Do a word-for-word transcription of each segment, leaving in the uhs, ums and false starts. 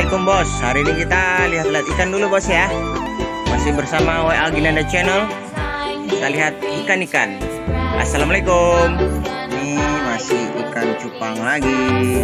Assalamualaikum bos. Hari ini kita lihat-lihat ikan dulu bos ya. Masih bersama W A Ginanda Channel. Kita lihat ikan-ikan. Assalamualaikum. Ini masih ikan cupang lagi.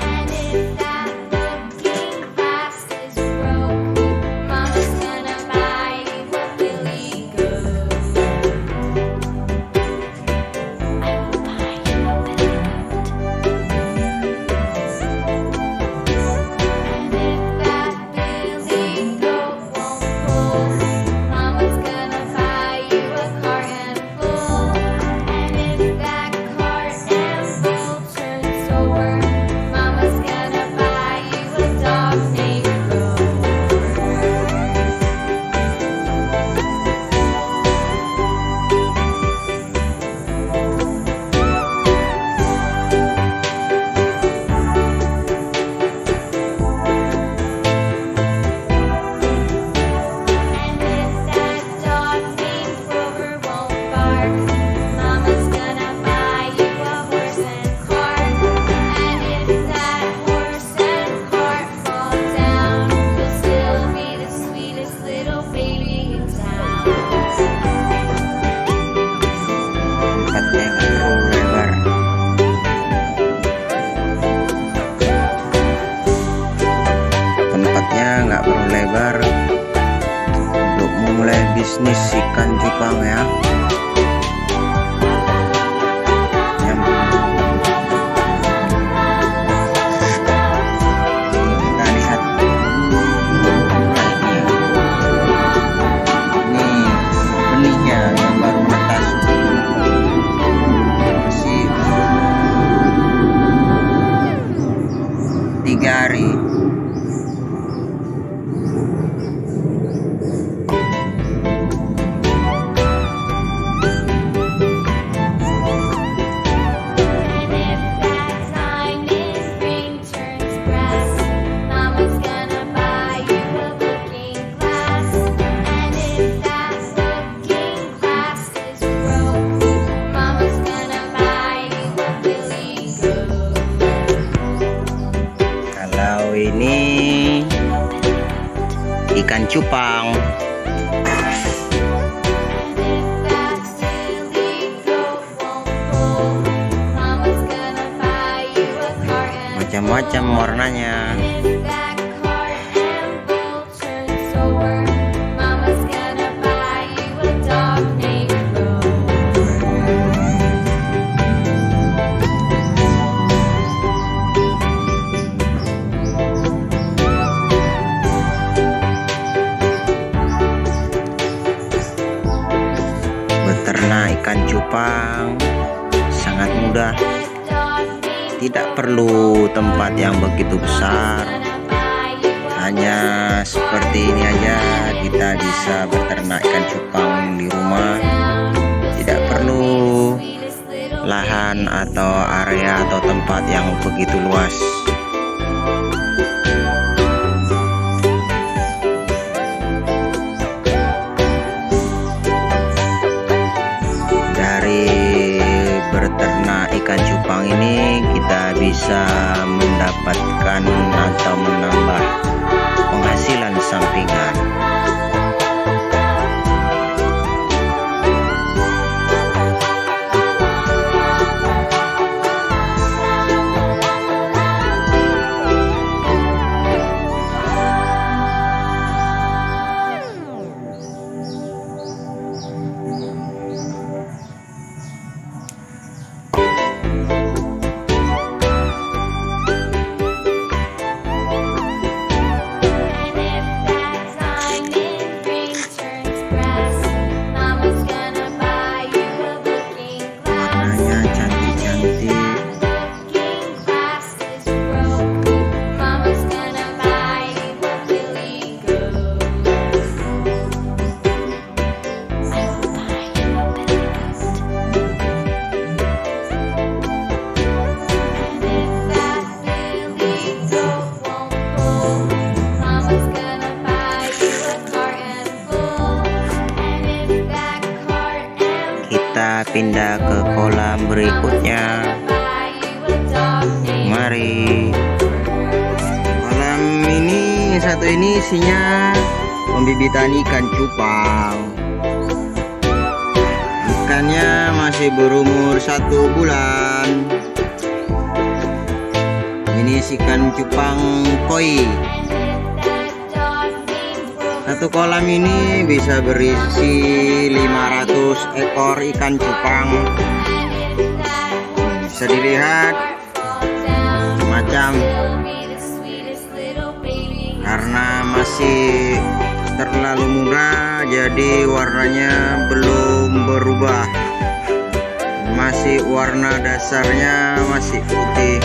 Nggak perlu lebar untuk memulai bisnis ikan cupang ya. Kita lihat ini benihnya yang baru menetas, masih tiga hari. Ini ikan cupang. Macam-macam warnanya. Beternak ikan cupang sangat mudah, tidak perlu tempat yang begitu besar. Hanya seperti ini aja kita bisa beternak ikan cupang di rumah. Tidak perlu lahan atau area atau tempat yang begitu luas. Beternak ikan cupang ini kita bisa mendapatkan atau menambah penghasilan sampingan. Pindah ke kolam berikutnya. Mari. Kolam ini satu ini isinya pembibitan ikan cupang. Ikannya masih berumur satu bulan. Ini ikan cupang koi. Satu kolam ini bisa berisi lima ratus ekor ikan cupang. Bisa dilihat macam karena masih terlalu muda, jadi warnanya belum berubah. Masih warna dasarnya masih putih.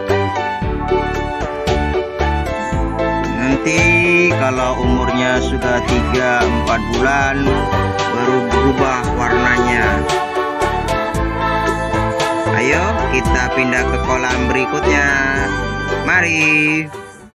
Nanti kalau umurnya sudah tiga empat bulan baru berubah warnanya. Ayo kita pindah ke kolam berikutnya. Mari.